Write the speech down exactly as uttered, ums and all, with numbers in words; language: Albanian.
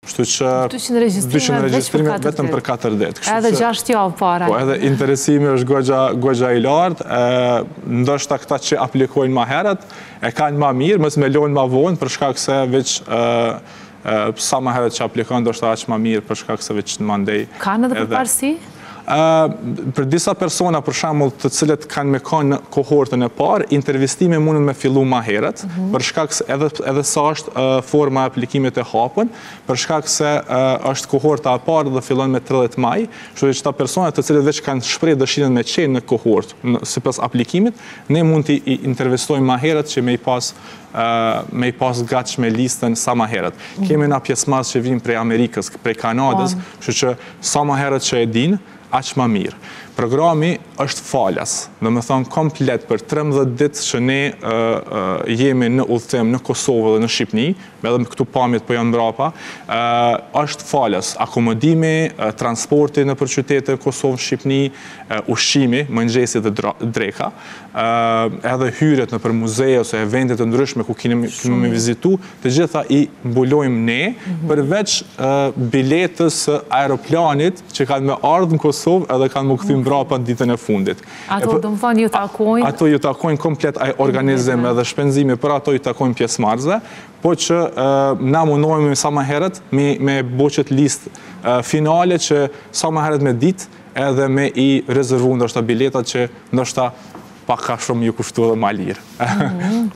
Kështu që dyqind regjistrime vetëm për katër ditë. Edhe gjashtë javë para. Po, edhe interesimi është goxha i lartë, ndoshta këta që aplikojnë ma herët, e kanë ma mirë, mos me lojnë ma vonë, për shkak se veç sa ma herët që aplikojnë, ndoshta aq ma mirë, për shkak se veç në mandej. Kanë edhe përparësi? Për disa persona, për shembull, të cilët kanë me kanë në kohortën e parë, intervistimi mundën me fillu ma herët, për shkak se edhe sa është forma e aplikimit e hapën, për shkak se është kohorta e parë dhe fillon me tridhjetë maj, kështu që ta persona të cilët veç kanë shprehë dëshirën me qenë në kohortë sipas aplikimit, ne mund t'i intervistojmë ma herët që me i pas me i pas gatshme listën sa ma herët. Kemi na pjesëmarrës që vinë prej Amerikës, prej Kanadës, kështu që sa ma herët që e dinë, aq ma mirë. Programi është falas, do me thonë komplet për trembëdhjetë ditë që ne jemi në udhëtim në Kosovë dhe në Shqipni, edhe me këtu pamjet po janë mbrapa, është falas, akomodimi, transporti në për qytete në Kosovë, Shqipni, ushqimi, mëngjesi dhe dreka, edhe hyrjet në për muzeje ose eventet të ndryshme ku kemi me vizitu, të gjitha i mbulojmë ne, përveç biletës aeroplanit që kanë me ardhë në Kosovë edhe kanë më këthim brapa në ditën e fundit. Ato do më thonë ju takojnë? Ato ju takojnë komplet organizim edhe shpenzimi, për ato ju takojnë pjesëmarrësve, po që na mundohemi sa ma herët me boqet listë finale që sa ma herët me ditë edhe me i rezervu ndoshta biletat që ndoshta pak ka shumë ju kushtu edhe ma lirë.